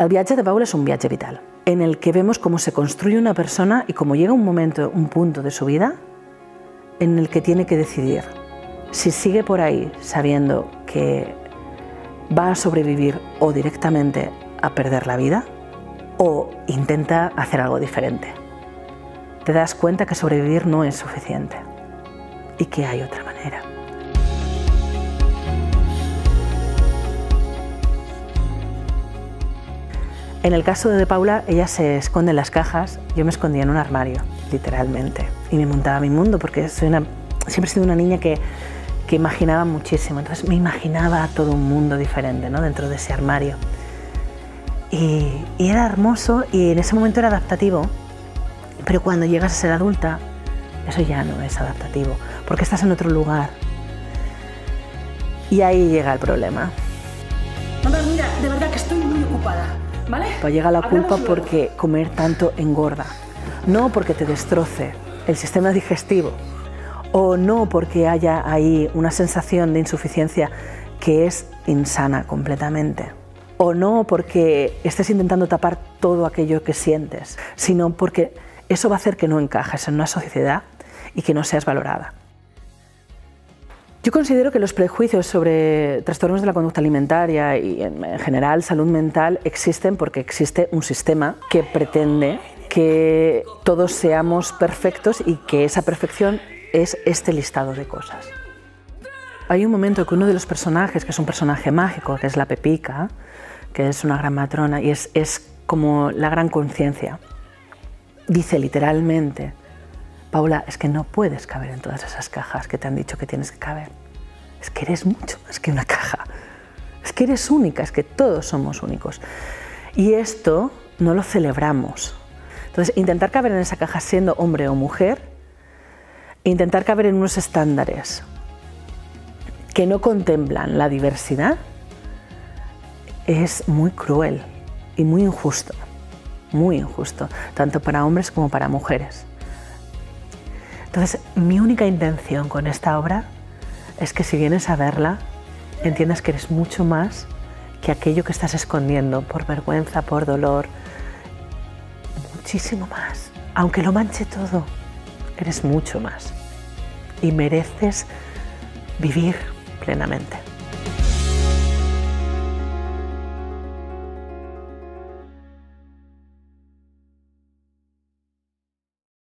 El viatge de Paula és un viatge vital, en el que vemos cómo se construye una persona y cómo llega un momento, un punto de su vida en el que tiene que decidir si sigue por ahí sabiendo que va a sobrevivir o directamente a perder la vida o intenta hacer algo diferente. Te das cuenta que sobrevivir no es suficiente y que hay otra manera. En el caso de Paula, ella se esconde en las cajas, yo me escondía en un armario, literalmente, y me montaba mi mundo porque siempre he sido una niña que imaginaba muchísimo, entonces me imaginaba todo un mundo diferente, ¿no?, dentro de ese armario. Y era hermoso y en ese momento era adaptativo, pero cuando llegas a ser adulta, eso ya no es adaptativo, porque estás en otro lugar. Y ahí llega el problema. Mamá, mira, de verdad que estoy muy ocupada, ¿vale? Pues llega la culpa porque comer tanto engorda, no porque te destroce el sistema digestivo, o no porque haya ahí una sensación de insuficiencia que es insana completamente, o no porque estés intentando tapar todo aquello que sientes, sino porque eso va a hacer que no encajes en una sociedad y que no seas valorada. Yo considero que los prejuicios sobre trastornos de la conducta alimentaria y en general salud mental existen porque existe un sistema que pretende que todos seamos perfectos y que esa perfección es este listado de cosas. Hay un momento que uno de los personajes, que es un personaje mágico, que es la Pepica, que es una gran matrona y es como la gran conciencia, dice literalmente: Paula, es que no puedes caber en todas esas cajas que te han dicho que tienes que caber. Es que eres mucho más que una caja. Es que eres única, es que todos somos únicos. Y esto no lo celebramos. Entonces, intentar caber en esa caja siendo hombre o mujer, intentar caber en unos estándares que no contemplan la diversidad, es muy cruel y muy injusto, tanto para hombres como para mujeres. Entonces, mi única intención con esta obra es que si vienes a verla, entiendas que eres mucho más que aquello que estás escondiendo por vergüenza, por dolor, muchísimo más. Aunque lo manche todo, eres mucho más y mereces vivir plenamente.